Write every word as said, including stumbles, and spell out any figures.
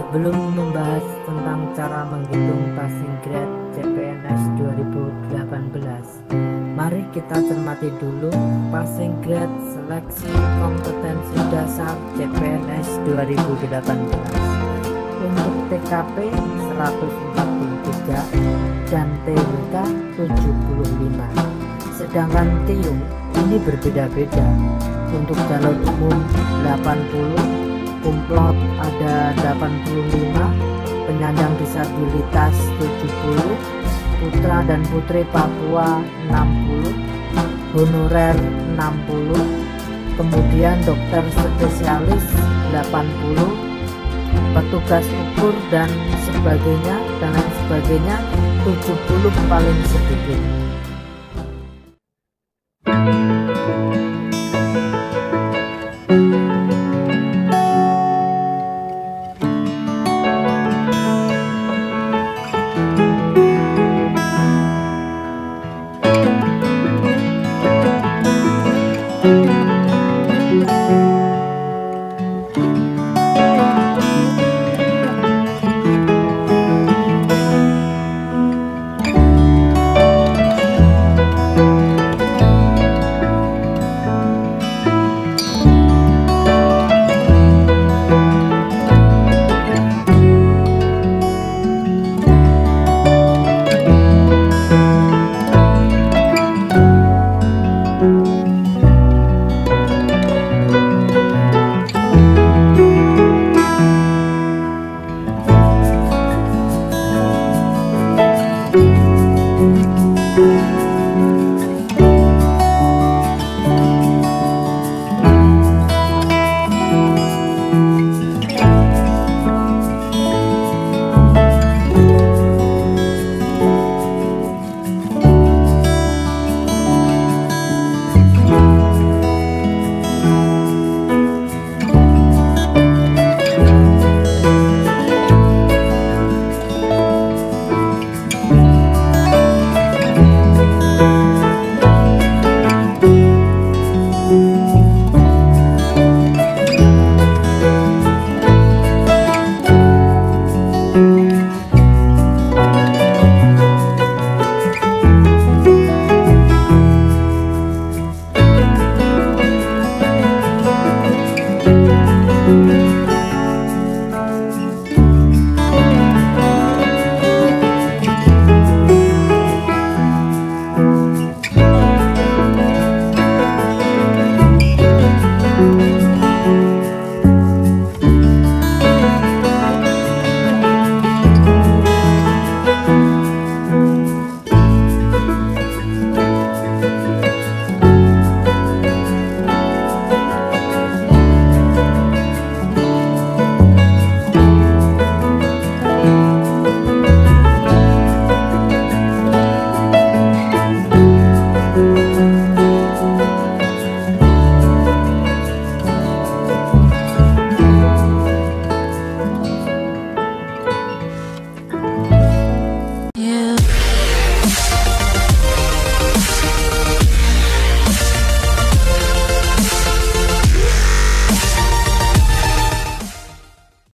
Belum membahas tentang cara menghitung passing grade C P N S dua ribu delapan belas. Mari kita cermati dulu passing grade seleksi kompetensi dasar C P N S dua ribu delapan belas. Untuk T K P seratus empat puluh tiga dan T W K tujuh puluh lima. Sedangkan T I U ini berbeda-beda. Untuk jalur umum delapan puluh, kumplot ada delapan puluh lima, penyandang disabilitas tujuh puluh, putra dan putri Papua enam puluh, honorer enam puluh, kemudian dokter spesialis delapan puluh, petugas ukur dan sebagainya dan lain sebagainya tujuh puluh paling sedikit.